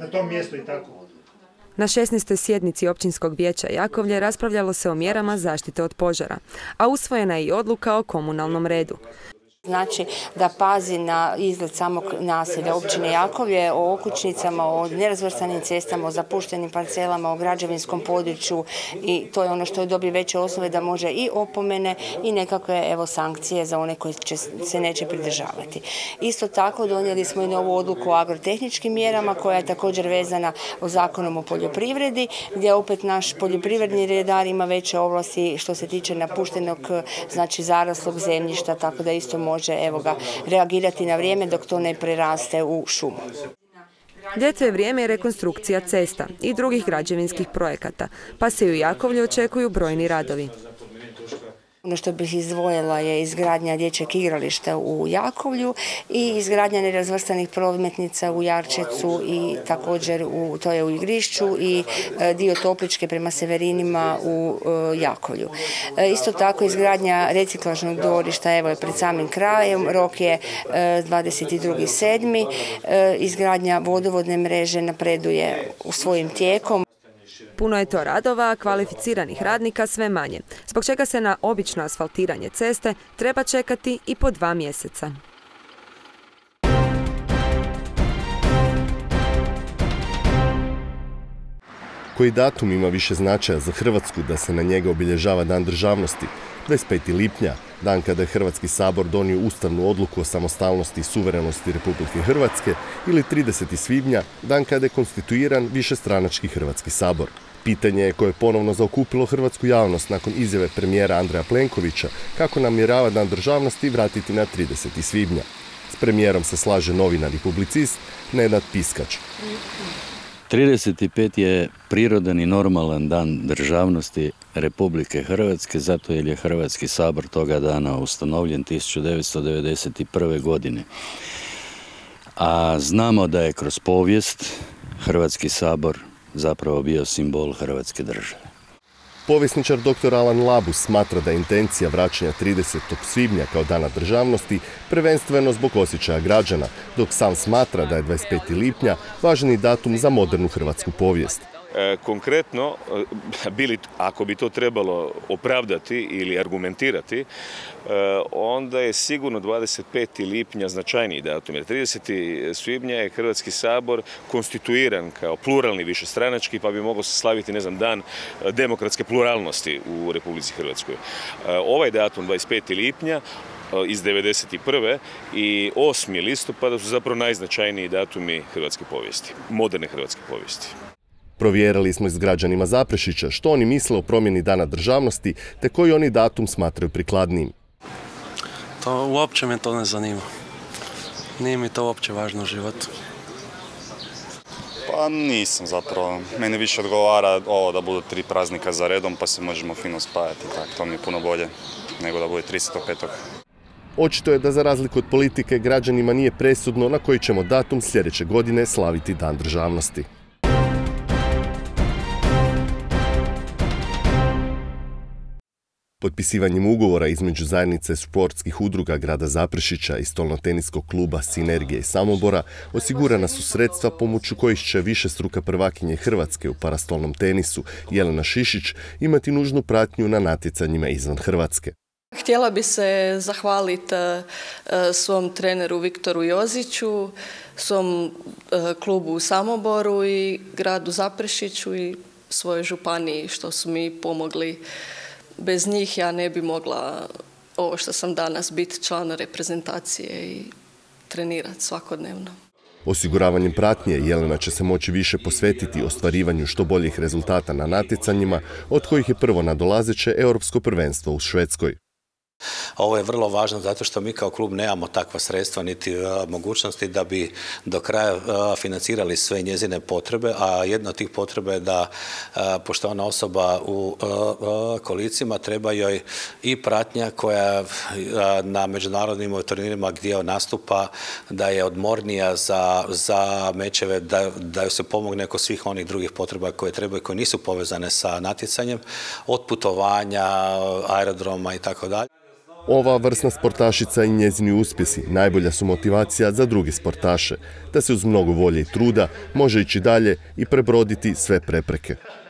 na tom mjestu i tako. Na 16. sjednici Općinskog vijeća Jakovlje raspravljalo se o mjerama zaštite od požara, a usvojena je i odluka o komunalnom redu. Znači da pazi na izgled samog naselja općine Jakovlje, o okućnicama, o nerazvrstanim cestama, o zapuštenim parcelama, o građevinskom području i to je ono što je dobije veće osnove da može i opomene i nekakve sankcije za one koji se neće pridržavati. Isto tako donijeli smo i novu odluku o agrotehničkim mjerama koja je također vezana o Zakonom o poljoprivredi gdje opet naš poljoprivredni redar ima veće ovlasti što se tiče napuštenog, znači zaraslog zemljišta, tako da isto može reagirati na vrijeme dok to ne preraste u šumu. Ljeto je vrijeme i rekonstrukcija cesta i drugih građevinskih projekata, pa se i u Jakovlju očekuju brojni radovi. Ono što bih izdvojila je izgradnja dječjeg igrališta u Jakovlju i izgradnja nerazvrstanih prometnica u Jarčecu i također to je u Igrišću i dio Topličke prema Severinima u Jakovlju. Isto tako izgradnja reciklažnog dvorišta evo je pred samim krajem, rok je 22.7. Izgradnja vodovodne mreže napreduje u svojim tijekom. Puno je to radova, a kvalificiranih radnika sve manje, zbog čega se na obično asfaltiranje ceste treba čekati i po 2 mjeseca. Koji datum ima više značaja za Hrvatsku da se na njega obilježava Dan državnosti? 25. lipnja, dan kada je Hrvatski sabor donio ustavnu odluku o samostalnosti i suverenosti Republike Hrvatske, ili 30. svibnja, dan kada je konstituiran višestranački Hrvatski sabor. Pitanje je koje je ponovno zaokupilo hrvatsku javnost nakon izjave premijera Andreja Plenkovića kako namjerava Dan državnosti vratiti na 30. svibnja. S premijerom se slaže novinar i publicist Nenad Piskač. 35. je prirodan i normalan dan državnosti Republike Hrvatske, zato jer je Hrvatski sabor toga dana ustanovljen 1991. godine. A znamo da je kroz povijest Hrvatski sabor zapravo bio simbol Hrvatske države. Povjesničar dr. Alan Labus smatra da je intencija vraćanja 30. svibnja kao Dana državnosti prvenstveno zbog osjećaja građana, dok sam smatra da je 25. lipnja važni datum za modernu hrvatsku povijest. Konkretno, ako bi to trebalo opravdati ili argumentirati, onda je sigurno 25. lipnja značajniji datum. Jer 30. svibnja je Hrvatski sabor konstituiran kao pluralni višestranački, pa bi mogao se slaviti, dan demokratske pluralnosti u Republici Hrvatskoj. Ovaj datum, 25. lipnja, iz 1991. i 8. listopada su zapravo najznačajniji datumi hrvatske povijesti, moderne hrvatske povijesti. Provjerili smo s građanima Zaprešića što oni misle o promjeni Dana državnosti te koji oni datum smatraju prikladnijim. Uopće me to ne zanima. Nije mi to uopće važno u životu. Pa nisam zapravo. Meni više odgovara ovo da budu 3 praznika za redom pa se možemo fino spajati. To mi je puno bolje nego da bude 35. Očito je da za razliku od politike građanima nije presudno na koji ćemo datum sljedeće godine slaviti Dan državnosti. Potpisivanjem ugovora između zajednice sportskih udruga grada Zaprešića i stolnoteniskog kluba Sinergije i Samobora osigurana su sredstva pomoću kojih će višestruka prvakinje Hrvatske u parastolnom tenisu Jelena Šišić imati nužnu pratnju na natjecanjima izvan Hrvatske. Htjela bi se zahvaliti svom treneru Viktoru Joziću, svom klubu u Samoboru i gradu Zaprešiću i svojoj županiji što su mi pomogli. Bez njih ja ne bi mogla ovo što sam danas biti član reprezentacije i trenirati svakodnevno. Osiguravanjem pratnje Jelena će se moći više posvetiti ostvarivanju što boljih rezultata na natjecanjima, od kojih je prvo nadolazeće Europsko prvenstvo u Švedskoj. Ovo je vrlo važno zato što mi kao klub nemamo takva sredstva niti mogućnosti da bi do kraja financirali sve njezine potrebe, a jedna od tih potreba je da pošto ona osoba u kolicima treba joj i pratnja koja na međunarodnim turnirima gdje nastupa da je odmornija za mečeve, da joj se pomogne kod svih onih drugih potreba koje trebaju, koje nisu povezane sa natjecanjem, od putovanja, aerodroma i tako dalje. Ova vrsna sportašica i njezini uspjesi najbolja su motivacija za druge sportaše, da se uz mnogo volje i truda može ići dalje i prebroditi sve prepreke.